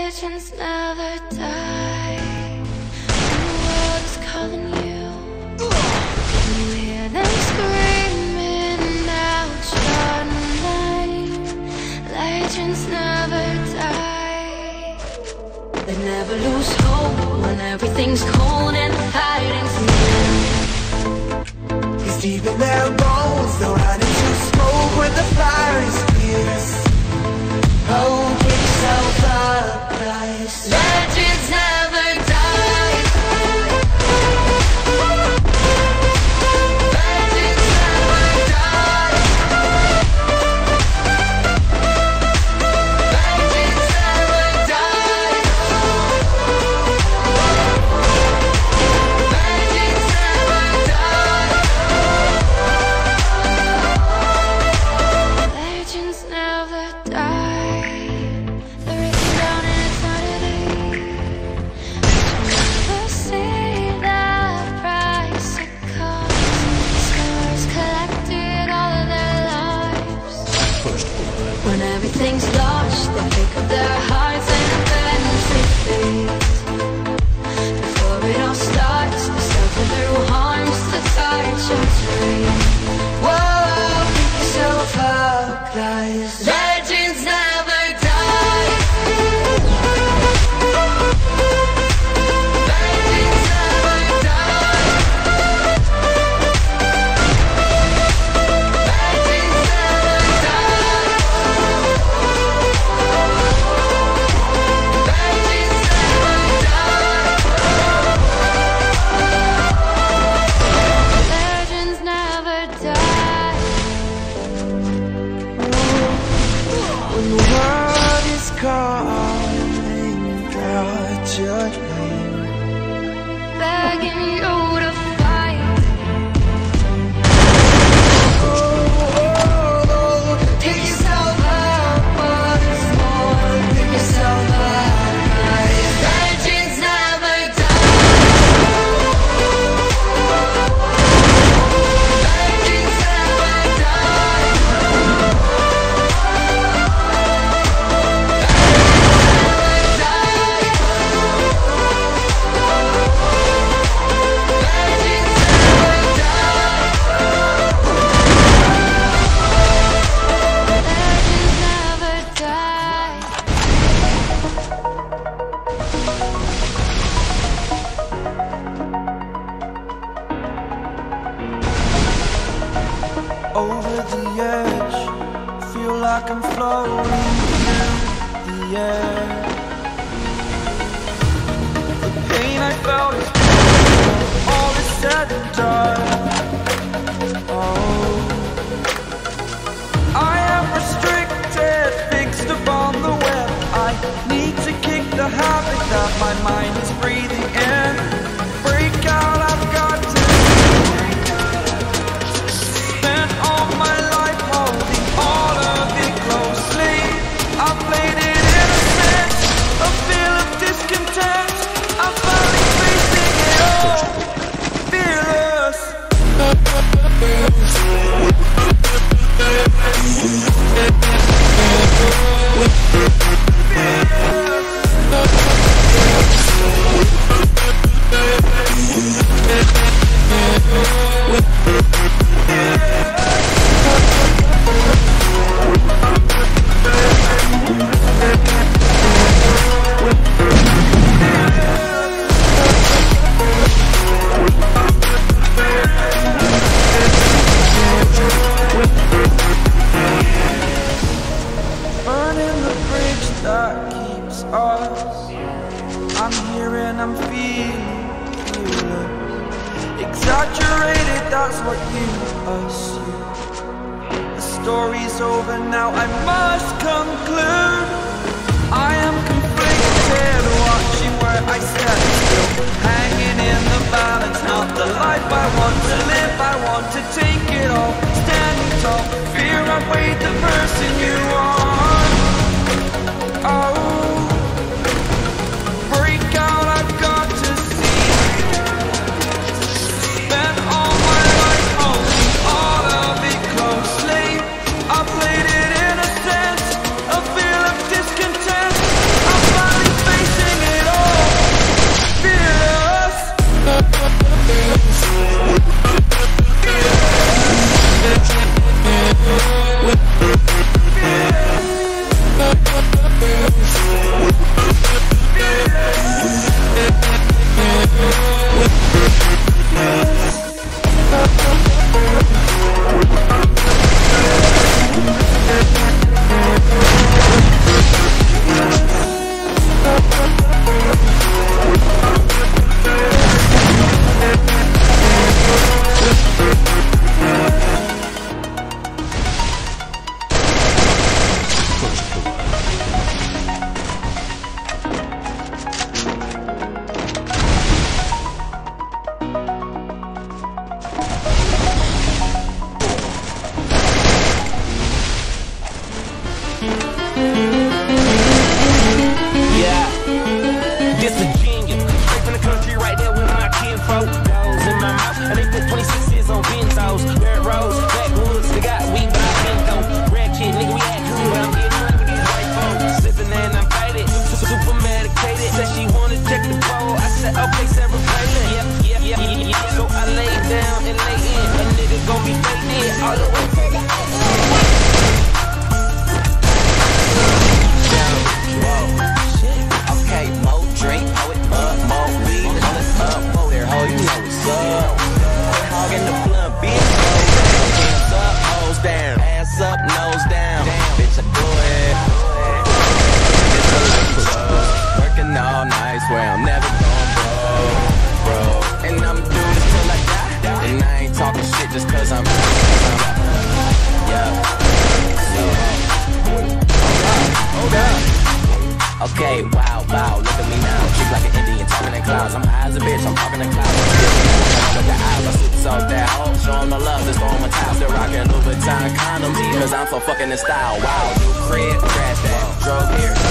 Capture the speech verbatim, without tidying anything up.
Legends never die. When the world is calling you, can you hear them screaming out your name? Legends never die. They never lose hope when everything's cold and fighting's near. 'Cause deep in their bones they'll run into smoke when the fire is fierce. Oh, give yourself up, guys. Legends never die. Legends never die. Legends never die. Legends never die. Legends never die. They're written down in eternity. Never see the price it costs. Scars collected all of their lives. When everything's lost, they pick up their hearts and then they fade. Before it all starts, they suffer through harms to touch and trade. Whoa, pick yourself up, guys. Legends never die. Legends never die. Legends never die. Legends never die. Legends never die. When the world is calling out your name, Begging you to fight. oh, pick yourself up once more. Pick yourself up, guys. Legends never die. Legends never die. Over the edge, feel like I'm floating through the air. The pain I felt is all is said and done. Oh, I am restricted, fixed upon the web. I need to kick the habit that my mind is breathing in. Break out, I've got to. Spent all my life holding all of it closely. I played it innocent, a feel of discontent. I'm finally facing it all, fearless. Burning the bridge that keeps us. I'm here and I'm feeling fearless. Exaggerated, that's what you assume. The story's over now, I must conclude. I am conflicted, watching where I stand still, hanging in the balance. Not the life I want to live, I want to take it all. Standing tall, fear I weighed the person you are. Oh, break out, I've got to see. Spent all my life holding all of it closely. I played it innocent, a feel of discontent. Okay, wow, wow, look at me now. Treat like an Indian, talking in clouds. I'm high as a bitch, I'm talking in clouds. With the eyes, I super soak that hoe. Show them the love, just throw them a towel. Still rocking Louis Vuitton condoms, cause I'm so fucking in style. Wow, new crib, crash that. Drove here,